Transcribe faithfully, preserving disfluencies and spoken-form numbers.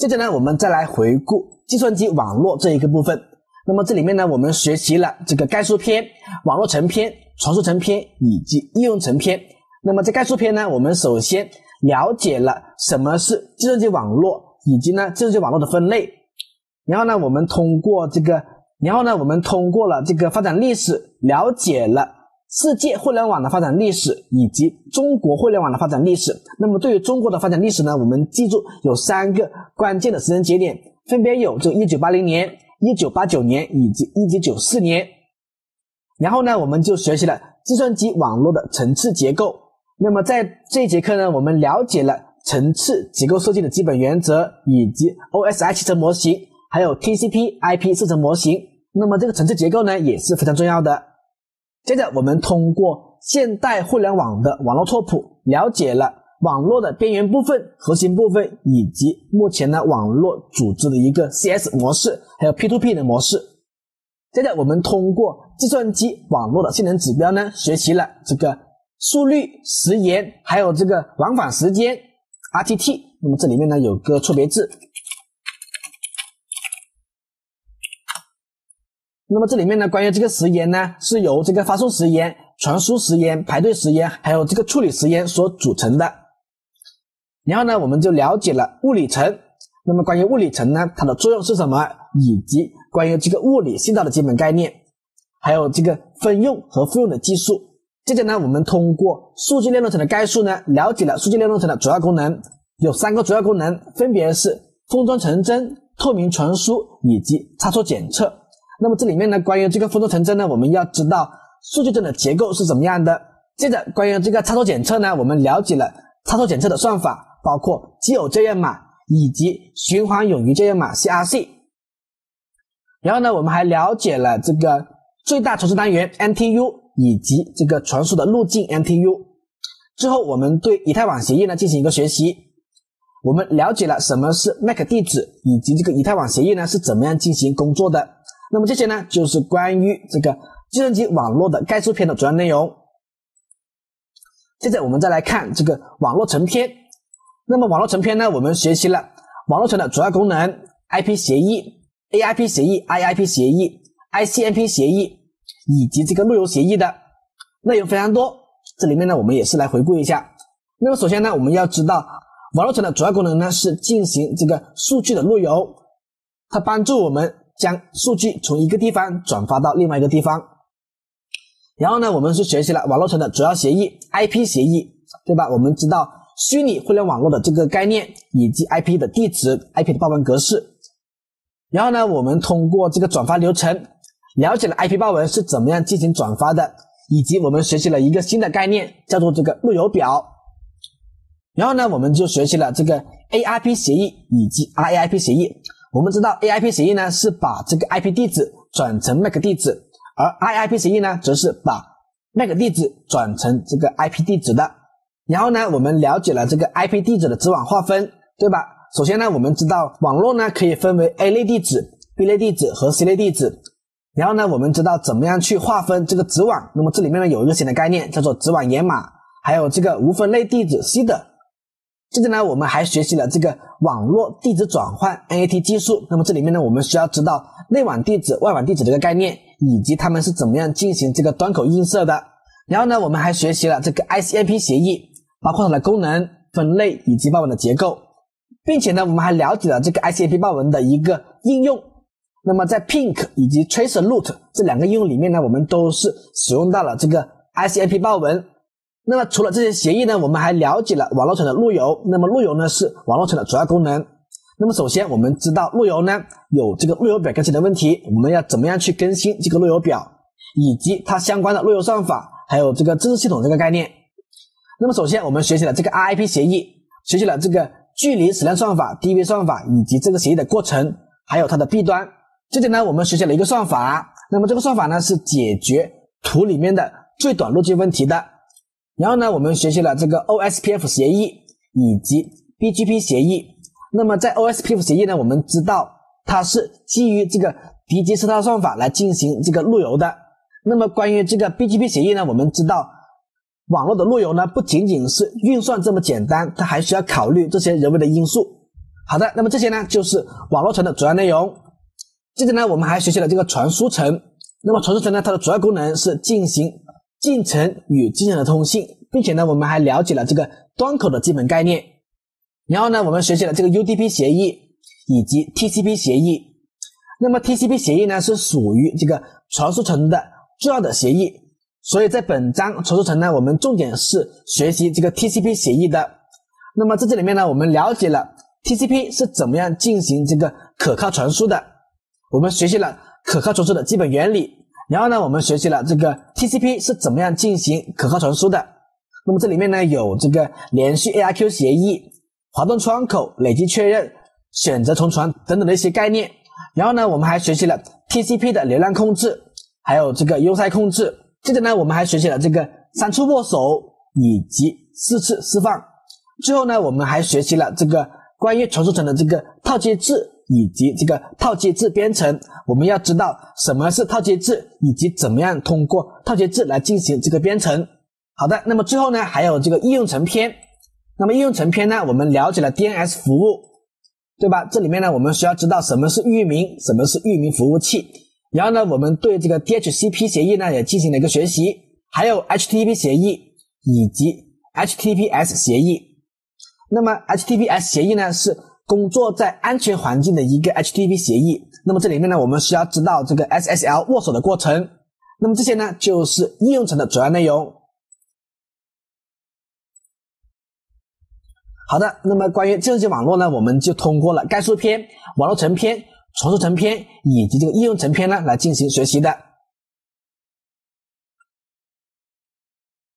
接着呢，我们再来回顾计算机网络这一个部分。那么这里面呢，我们学习了这个概述篇、网络成篇、传输成篇以及应用成篇。那么在概述篇呢，我们首先了解了什么是计算机网络，以及呢计算机网络的分类。然后呢，我们通过这个，然后呢，我们通过了这个发展历史，了解了世界互联网的发展历史以及中国互联网的发展历史。那么对于中国的发展历史呢，我们记住有三个关键的时间节点，分别有这个一九八零年、一九八九年以及一九九四年。然后呢，我们就学习了计算机网络的层次结构。那么在这一节课呢，我们了解了层次结构设计的基本原则，以及 O S I 汽车模型，还有 T C P I P 生成模型。那么这个层次结构呢也是非常重要的。接着我们通过现代互联网的网络拓扑，了解了网络的边缘部分、核心部分，以及目前呢网络组织的一个 C S 模式，还有 P to P 的模式。接着我们通过计算机网络的性能指标呢，学习了这个速率、时延，还有这个往返时间 R T T。 那么这里面呢有个错别字，那么这里面呢关于这个时延呢，是由这个发送时延、传输时延、排队时延，还有这个处理时延所组成的。然后呢我们就了解了物理层。那么关于物理层呢，它的作用是什么，以及关于这个物理信道的基本概念，还有这个分用和复用的技术。接着呢，我们通过数据链路层的概述呢，了解了数据链路层的主要功能，有三个主要功能，分别是封装成真、透明传输以及差错检测。那么这里面呢，关于这个封装成真呢，我们要知道数据阵的结构是怎么样的。接着关于这个差错检测呢，我们了解了差错检测的算法，包括奇偶校验码以及循环冗余校验码 C R C。 然后呢，我们还了解了这个最大传输单元 N T U 以及这个传输的路径 N T U。 之后我们对以太网协议呢进行一个学习，我们了解了什么是 M A C 地址，以及这个以太网协议呢是怎么样进行工作的。那么这些呢就是关于这个计算机网络的概述篇的主要内容。接着我们再来看这个网络成篇。那么网络成篇呢，我们学习了网络层的主要功能、I P 协议、A I P 协议、I I P 协议、I C M P 协议以及这个路由协议的内容非常多。这里面呢我们也是来回顾一下。那么首先呢，我们要知道网络层的主要功能呢是进行这个数据的路由，它帮助我们将数据从一个地方转发到另外一个地方。然后呢，我们是学习了网络层的主要协议 I P 协议，对吧？我们知道虚拟互联网络的这个概念，以及 I P 的地址、I P 的报文格式。然后呢，我们通过这个转发流程了解了 I P 报文是怎么样进行转发的，以及我们学习了一个新的概念，叫做这个路由表。然后呢，我们就学习了这个 A R P 协议以及 R A I P 协议。我们知道 A I P 协议呢是把这个 I P 地址转成 M A C 地址，而 R A I P 协议呢则是把 M A C 地址转成这个 I P 地址的。然后呢，我们了解了这个 I P 地址的子网划分，对吧？首先呢，我们知道网络呢可以分为 A 类地址、B 类地址和 C 类地址。然后呢，我们知道怎么样去划分这个子网。那么这里面呢有一个新的概念叫做子网掩码，还有这个无分类地址 C 的。接着呢，我们还学习了这个网络地址转换 N A T 技术。那么这里面呢，我们需要知道内网地址、外网地址这个概念，以及它们是怎么样进行这个端口映射的。然后呢，我们还学习了这个 I C M P 协议，包括它的功能、分类以及报文的结构，并且呢，我们还了解了这个 I C M P 报文的一个应用。那么在 Pink 以及 TracerRoute 这两个应用里面呢，我们都是使用到了这个 I C M P 报文。那么除了这些协议呢，我们还了解了网络层的路由。那么路由呢是网络层的主要功能。那么首先我们知道路由呢有这个路由表更新的问题，我们要怎么样去更新这个路由表，以及它相关的路由算法，还有这个知识系统这个概念。那么首先我们学习了这个 R I P 协议，学习了这个距离矢量算法、D V 算法以及这个协议的过程，还有它的弊端。接着呢，我们学习了一个算法，那么这个算法呢是解决图里面的最短路径问题的。然后呢，我们学习了这个 O S P F 协议以及 B G P 协议。那么在 O S P F 协议呢，我们知道它是基于这个敌机车套算法来进行这个路由的。那么关于这个 B G P 协议呢，我们知道网络的路由呢不仅仅是运算这么简单，它还需要考虑这些人为的因素。 好的，那么这些呢就是网络层的主要内容。接着呢，我们还学习了这个传输层。那么传输层呢，它的主要功能是进行进程与进程的通信，并且呢，我们还了解了这个端口的基本概念。然后呢，我们学习了这个 U D P 协议以及 T C P 协议。那么 T C P 协议呢，是属于这个传输层的重要的协议，所以在本章传输层呢，我们重点是学习这个 T C P 协议的。那么在这里面呢，我们了解了 T C P 是怎么样进行这个可靠传输的，我们学习了可靠传输的基本原理，然后呢，我们学习了这个 T C P 是怎么样进行可靠传输的。那么这里面呢，有这个连续 A R Q 协议、滑动窗口、累积确认、选择重传等等的一些概念。然后呢，我们还学习了 T C P 的流量控制，还有这个优塞控制。接着呢，我们还学习了这个三次握手以及四次释放。最后呢，我们还学习了这个关于传输层的这个套接制以及这个套接制编程。我们要知道什么是套接制，以及怎么样通过套接制来进行这个编程。好的，那么最后呢，还有这个应用层篇。那么应用层篇呢，我们了解了 D N S 服务，对吧？这里面呢，我们需要知道什么是域名，什么是域名服务器。然后呢，我们对这个 D H C P 协议呢也进行了一个学习，还有 H T T P 协议以及 H T T P S 协议。那么 H T T P S 协议呢是工作在安全环境的一个 H T T P 协议。那么这里面呢，我们需要知道这个 S S L 握手的过程。那么这些呢就是应用层的主要内容。好的，那么关于计算机网络呢，我们就通过了概述篇、网络层篇、传输层篇以及这个应用层篇呢来进行学习的。